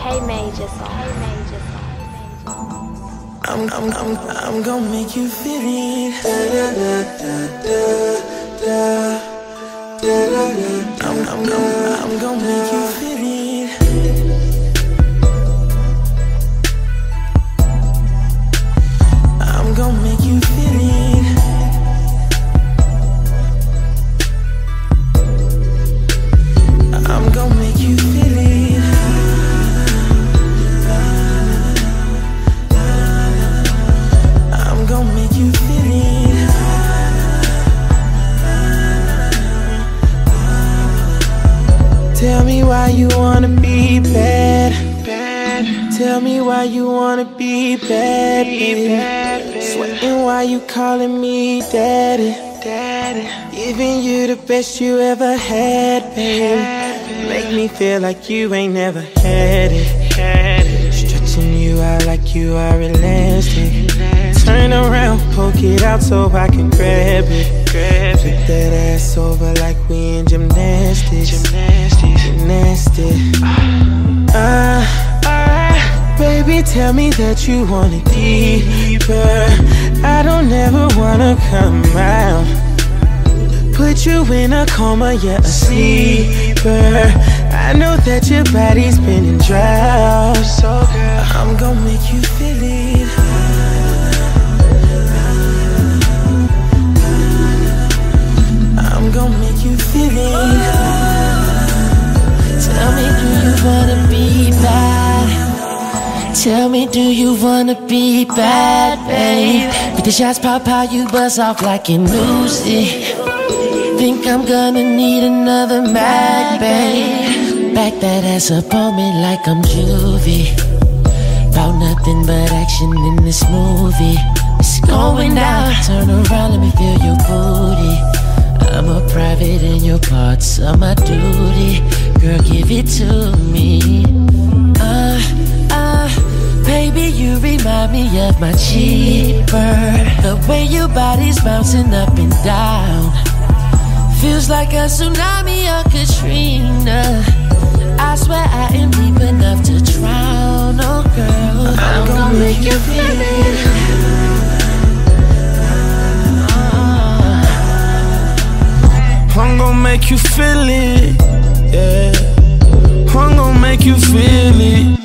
I'm gonna make you feel it. I'm gonna make you feel it. I'm gonna make you feel it. I'm gonna make you feel it. I'm gonna make you feel it. Tell me why you wanna be bad. Tell me why you wanna be bad, baby. Sweating why you calling me daddy. Giving you the best you ever had, baby. Make me feel like you ain't never had it. Stretching you out like you are elastic. Turn around, poke it out so I can grab it. Flip that ass over like we in gymnastics. Baby, tell me that you want it deeper. I don't ever wanna come out. Put you in a coma, yeah, a sleeper. I know that your body's been in drought. So girl, I'm gonna make you feel it. I'm gonna make you feel it. Tell me, do you wanna be bad? Tell me, do you wanna be bad, babe? With the shots pop out, you buzz off like an Uzi. Think I'm gonna need another mag, babe. Back that ass up on me like I'm juvie. About nothing but action in this movie. It's going down, turn around, let me feel your booty. I'm a private and your parts are my duty. Girl, give it to me. Baby, you remind me of my cheaper. The way your body's bouncing up and down feels like a tsunami or Katrina. I swear I am deep enough to drown. Oh girl, I'm gonna make you feel it. I'm gonna make you feel it. Yeah, I'm gonna make you feel it.